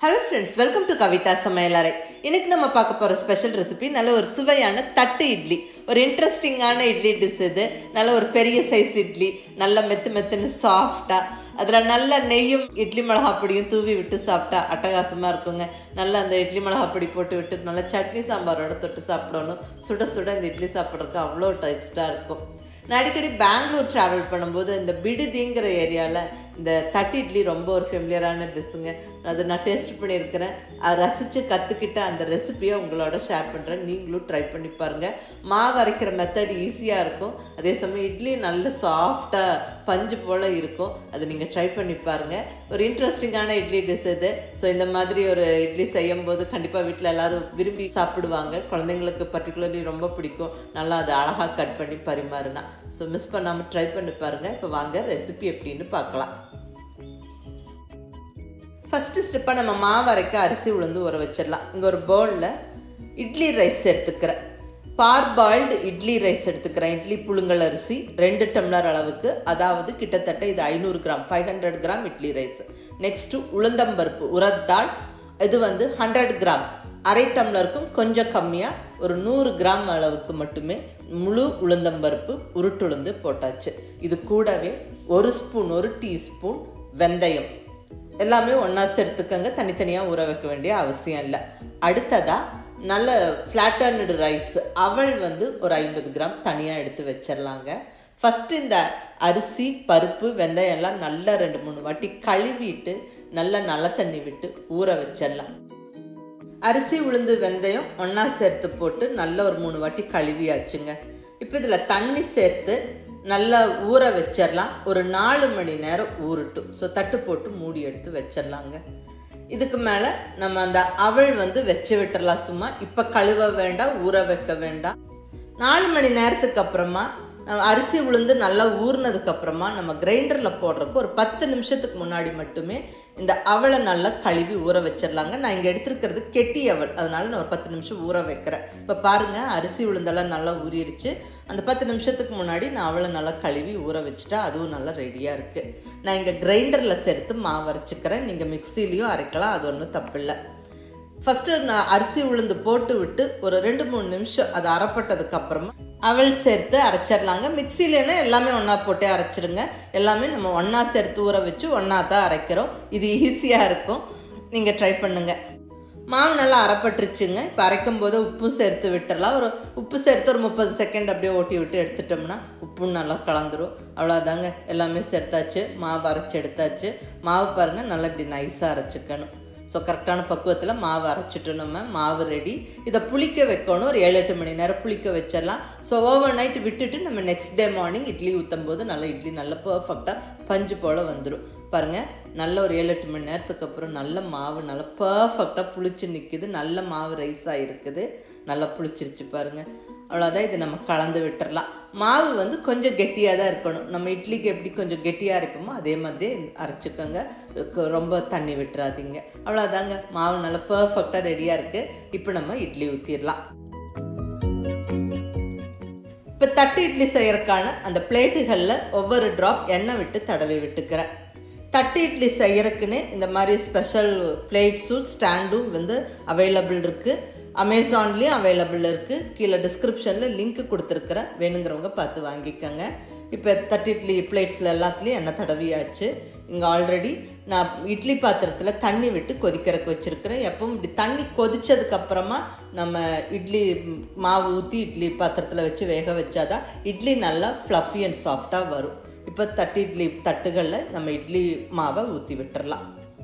Hello friends, welcome to Kavitha Samayalarai. இன்னைக்கு நம்ம பார்க்க போற ஸ்பெஷல் ரெசிபி நல்ல ஒரு சுவையான தட்டு இட்லி. ஒரு இன்ட்ரஸ்டிங்கான இட்லி டிஷ் இது. நல்ல ஒரு பெரிய சைஸ் இட்லி, நல்ல மெத்துன்னு சாஃப்ட்டா, அதுல நல்ல நெய்யும் இட்லி மிளகாய் பொடியும் தூவி விட்டு சாப்பிட்டா அட்டகாசமா இருக்குங்க. நல்ல அந்த இட்லி மிளகாய் பொடி போட்டு விட்டு நல்ல சட்னி சாம்பாரோட தொட்டு சாப்பிடணும். சுட சுட இந்த இட்லி சாப்பிட்றதுக்கு அவ்வளோ டேஸ்டா இருக்கும். நான் அடிக்கடி பெங்களூர் ட்ராவல் பண்ணும்போது இந்த பிடுதிங்கிற ஏரியாவில் இந்த தட்டு இட்லி ரொம்ப ஒரு ஃபெமிலியரான டிஷ்ஷுங்க. அது நான் டேஸ்ட் பண்ணியிருக்கிறேன். அதை ரசித்து கற்றுக்கிட்ட அந்த ரெசிபியை உங்களோட ஷேர் பண்ணுறேன். நீங்களும் ட்ரை பண்ணி பாருங்கள். மாவு அரைக்கிற மெத்தட் ஈஸியாக இருக்கும். அதே சமயம் இட்லி நல்ல சாஃப்டாக பஞ்சு போல் இருக்கும். அது நீங்கள் ட்ரை பண்ணி பாருங்கள். ஒரு இன்ட்ரெஸ்டிங்கான இட்லி டிஷ் இது. ஸோ இந்த மாதிரி ஒரு இட்லி செய்யும் போது கண்டிப்பாக வீட்டில் எல்லோரும் விரும்பி சாப்பிடுவாங்க. குழந்தைங்களுக்கு பர்டிகுலர்லி ரொம்ப பிடிக்கும். நல்லா அதை அழகாக கட் பண்ணி பரிமாறுனா. ஸோ மிஸ் பண்ணாமல் ட்ரை பண்ணி பாருங்கள். இப்போ வாங்க ரெசிபி எப்படின்னு பார்க்கலாம். ஃபஸ்ட்டு ஸ்டெப்பாக நம்ம மாவு அரைக்க அரிசி உளுந்து ஊற வச்சிடலாம். இங்கே ஒரு பவுலில் இட்லி ரைஸ் எடுத்துக்கிறேன். பார்பாயில்டு இட்லி ரைஸ் எடுத்துக்கிறேன். இட்லி புழுங்கல் அரிசி 2 டம்ளர் அளவுக்கு, அதாவது கிட்டத்தட்ட இது 500 gram 500 gram idli rice. Next உளுந்தம்பருப்பு உரத்தாள், இது 100 கிராம், அரை டம்ளருக்கும் கொஞ்சம் கம்மியாக ஒரு 100 கிராம் அளவுக்கு மட்டுமே முழு உளுந்தம்பருப்பு உருட்டுளுந்து போட்டாச்சு. இது கூடவே 1 டீஸ்பூன் வெந்தயம், எல்லாமே ஒன்றா சேர்த்துக்கங்க. தனித்தனியாக ஊற வைக்க வேண்டிய அவசியம் இல்லை. அடுத்ததாக நல்ல ஃப்ளாட்டர்னடு ரைஸ் அவள் ஒரு 50 கிராம் தனியாக எடுத்து வச்சிடலாங்க. ஃபஸ்ட்டு இந்த அரிசி பருப்பு வெந்தயம் எல்லாம் நல்லா 2-3 வாட்டி கழுவிட்டு நல்ல தண்ணி விட்டு ஊற வச்சிடலாம். அரிசி உளுந்து வெந்தயம் ஒன்றா சேர்த்து போட்டு நல்ல ஒரு 3 வாட்டி கழுவியாச்சுங்க. இப்போ இதில் தண்ணி சேர்த்து நல்லா ஊற வச்சிடலாம். ஒரு 4 மணி நேரம் ஊறட்டும். ஸோ தட்டு போட்டு மூடி எடுத்து வச்சிடலாங்க. இதுக்கு மேலே நம்ம அந்த அவள் வச்சு விட்டுறலாம். சும்மா இப்போ கழுவ வேண்டாம், ஊற வைக்க வேண்டாம். 4 மணி நேரத்துக்கு அப்புறமா அரிசி உளுந்து நல்லா ஊறினதுக்கப்புறமா நம்ம கிரைண்டரில் போடுறதுக்கு ஒரு 10 நிமிஷத்துக்கு முன்னாடி மட்டுமே இந்த அவளை நல்லா கழுவி ஊற வச்சிடலாங்க. நான் இங்கே எடுத்துருக்கிறது கெட்டி அவள், அதனால நான் ஒரு 10 நிமிஷம் ஊற வைக்கிறேன். இப்போ பாருங்கள், அரிசி உளுந்தெல்லாம் நல்லா ஊறிடுச்சு. அந்த 10 நிமிஷத்துக்கு முன்னாடி நான் அவளை நல்லா கழுவி ஊற வச்சுட்டா அதுவும் நல்லா ரெடியாக இருக்குது. நான் இங்கே கிரைண்டரில் சேர்த்து மாவு அரைச்சிக்கிறேன். நீங்கள் மிக்சிலையும் அரைக்கலாம், அது ஒன்றும் தப்பில்லை. ஃபஸ்ட்டு நான் அரிசி உளுந்து போட்டு விட்டு ஒரு 2-3 நிமிஷம் அது அரைப்பட்டதுக்கப்புறமா அவள் சேர்த்து அரைச்சிடலாங்க. மிக்சிலேன்னா எல்லாமே ஒன்றா போட்டே அரைச்சிடுங்க. எல்லாமே நம்ம ஒன்றா சேர்த்து ஊற வச்சு ஒன்றா தான் அரைக்கிறோம். இது ஈஸியாக இருக்கும், நீங்கள் ட்ரை பண்ணுங்கள். மாவு நல்லா அரைப்பட்டுருச்சுங்க. இப்போ அரைக்கும் போது உப்பும் சேர்த்து விட்டுடலாம். உப்பு சேர்த்து ஒரு 30 செகண்ட் அப்படியே ஓட்டி விட்டு எடுத்துட்டோம்னா உப்பும் நல்லா கலந்துரும். அவ்வளோதாங்க, எல்லாமே சேர்த்தாச்சு. மாவு அரைச்சி எடுத்தாச்சு. மாவு பாருங்கள், நல்லா இப்படி நைஸாக அரைச்சிக்கணும். ஸோ கரெக்டான பக்குவத்தில் மாவு அரைச்சிட்டோம். நம்ம மாவு ரெடி. இதை புளிக்க வைக்கணும். ஒரு 7-8 மணி நேரம் புளிக்க வச்சிடலாம். ஸோ ஓவர் நைட் விட்டுட்டு நம்ம நெக்ஸ்ட் டே மார்னிங் இட்லி ஊற்றும் போது நல்லா இட்லி நல்லா பர்ஃபெக்டாக பஞ்சு போல் வந்துடும். பாருங்கள், நல்ல ஒரு 7-8 மணி நேரத்துக்கு அப்புறம் நல்ல மாவு நல்லா பர்ஃபெக்டாக புளிச்சு நிற்குது. நல்ல மாவு ரைஸாக இருக்குது. நல்லா புளிச்சிருச்சு பாருங்கள். அவ்வளோதான், இது நம்ம கலந்து விட்டுடலாம். மாவு கொஞ்சம் கெட்டியாக தான் இருக்கணும். நம்ம இட்லிக்கு எப்படி கொஞ்சம் கெட்டியாக அரைப்போமோ அதே மாதிரி அரைச்சிக்கோங்க. ரொம்ப தண்ணி விட்டுறாதீங்க. அவ்வளோதாங்க, மாவு நல்லா பர்ஃபெக்டாக ரெடியாக இருக்குது. இப்போ நம்ம இட்லி ஊற்றிடலாம். இப்போ தட்டு இட்லி செய்யறதுக்கான அந்த பிளேட்டுகளில் ஒவ்வொரு ட்ராப் எண்ணெய் விட்டு தடவி விட்டுக்கிறேன். தட்டு இட்லி செய்யறதுக்குன்னு இந்த மாதிரி ஸ்பெஷல் பிளேட்ஸும் ஸ்டாண்டும் அவைலபிள் இருக்குது. அமேசான்லேயும் அவைலபிள் இருக்குது. கீழே டிஸ்கிரிப்ஷனில் லிங்க் கொடுத்துருக்குறேன், வேணுங்கிறவங்க பார்த்து வாங்கிக்கோங்க. இப்போ தட்டு இட்லி பிளேட்ஸில் எல்லாத்துலேயும் எண்ணெய் தடவியாச்சு. இங்கே ஆல்ரெடி நான் இட்லி பாத்திரத்தில் தண்ணி விட்டு கொதிக்கிறக்கு வச்சுருக்கிறேன். எப்பவும் இப்படி தண்ணி கொதித்ததுக்கப்புறமா நம்ம இட்லி மாவு ஊற்றி இட்லி பாத்திரத்தில் வச்சு வேக வச்சாதான் இட்லி நல்லா ஃப்ளஃபி அண்ட் சாஃப்டாக வரும். இப்போ தட்டு இட்லி தட்டுகளில் நம்ம இட்லி மாவை ஊற்றி விட்டுறலாம்.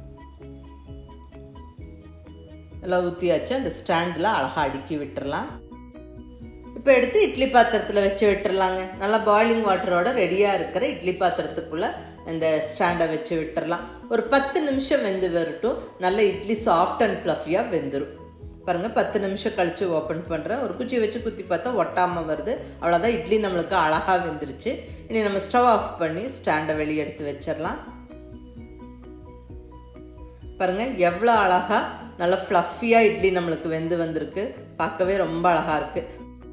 எல்லாம் ஊற்றியாச்சு. அந்த ஸ்டாண்டில் அழகாக அடுக்கி விட்டுறலாம். இப்போ எடுத்து இட்லி பாத்திரத்தில் வச்சு விட்டுறலாங்க. நல்லா பாய்லிங் வாட்டரோட ரெடியாக இருக்கிற இட்லி பாத்திரத்துக்குள்ளே இந்த ஸ்டாண்டை வச்சு விட்டுறலாம். ஒரு 10 நிமிஷம் வெந்து வரட்டும். நல்ல இட்லி சாஃப்ட் அண்ட் ஃப்ளஃபியாக வெந்துடும். பாருங்கள், 10 நிமிஷம் கழித்து ஓப்பன் பண்ணுறேன். ஒரு குச்சி வச்சு குத்தி பார்த்தா ஒட்டாமல் வருது. அவ்வளோதான், இட்லி நம்மளுக்கு அழகாக வெந்துருச்சு. இனி நம்ம ஸ்டவ் ஆஃப் பண்ணி ஸ்டாண்டை வெளியே எடுத்து வச்சிடலாம். பாருங்கள், எவ்வளோ அழகாக நல்லா ஃப்ளஃபியாக இட்லி நம்மளுக்கு வெந்து வந்திருக்கு. பார்க்கவே ரொம்ப அழகாக இருக்குது.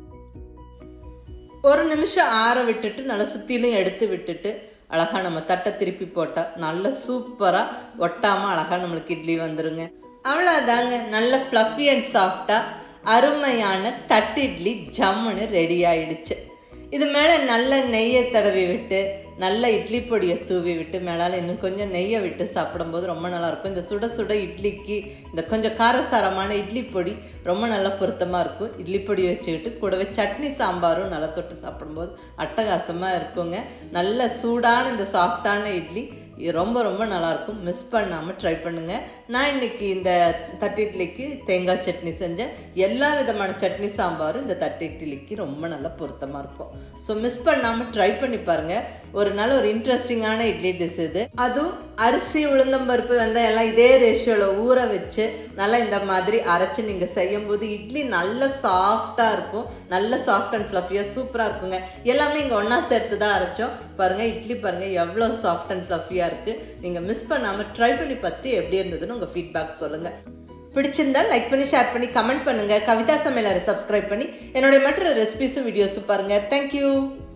ஒரு நிமிஷம் ஆற விட்டுட்டு நல்லா சுற்றிலும் எடுத்து விட்டுட்டு அழகாக நம்ம தட்டை திருப்பி போட்டால் நல்ல சூப்பராக ஒட்டாமல் அழகாக நம்மளுக்கு இட்லி வந்துடுங்க. அவ்வளோதாங்க, நல்ல ஃப்ளஃபி அண்ட் சாஃப்டாக அருமையான தட்டு இட்லி ஜம்முன்னு ரெடி ஆயிடுச்சு. இது மேலே நல்ல நெய்யை தடவி விட்டு நல்ல இட்லி பொடியை தூவி விட்டு மேலால் இன்னும் கொஞ்சம் நெய்யை விட்டு சாப்பிடும்போது ரொம்ப நல்லாயிருக்கும். இந்த சுட சுட இட்லிக்கு இந்த கொஞ்சம் காரசாரமான இட்லி பொடி ரொம்ப நல்லா பொருத்தமாக இருக்கும். இட்லி பொடி வச்சுக்கிட்டு கூடவே சட்னி சாம்பாரும் நல்லா தொட்டு சாப்பிடும்போது அட்டகாசமாக இருக்குங்க. நல்ல சூடான இந்த சாஃப்டான இட்லி ரொம்ப ரொம்ப நல்லாயிருக்கும். மிஸ் பண்ணாமல் ட்ரை பண்ணுங்கள். நான் இன்றைக்கி இந்த தட்டு இட்லிக்கு தேங்காய் சட்னி செஞ்சேன். எல்லா விதமான சட்னி சாம்பாரும் இந்த தட்டு இட்லிக்கு ரொம்ப நல்லா பொருத்தமாக இருக்கும். ஸோ மிஸ் பண்ணாமல் ட்ரை பண்ணி பாருங்கள். ஒரு நல்ல ஒரு இன்ட்ரெஸ்டிங்கான இட்லி டிஷ் இது. அதுவும் அரிசி உளுந்தம்பருப்பு வெந்தயம் எல்லாம் இதே ரேஷியோவில் ஊற வச்சு நல்லா இந்த மாதிரி அரைச்சி நீங்கள் செய்யும்போது இட்லி நல்ல சாஃப்டாக இருக்கும். நல்ல சாஃப்ட் அண்ட் ஃப்ளஃபியாக சூப்பராக இருக்குங்க. எல்லாமே இங்கே ஒன்றா சேர்த்து தான் அரைச்சோம். பாருங்கள் இட்லி பாருங்கள் எவ்வளோ சாஃப்ட் அண்ட் ஃப்ளஃபியாக இருக்குது. நீங்கள் மிஸ் பண்ணாமல் ட்ரை பண்ணி பார்த்துட்டு எப்படி இருந்ததுன்னு உங்கள் ஃபீட்பேக் சொல்லுங்கள். பிடிச்சிருந்தால் லைக் பண்ணி ஷேர் பண்ணி கமெண்ட் பண்ணுங்கள். கவிதா சமையலறை சப்ஸ்கிரைப் பண்ணி என்னுடைய மற்ற ரெசிபிஸும் வீடியோஸும் பாருங்கள். தேங்க்யூ.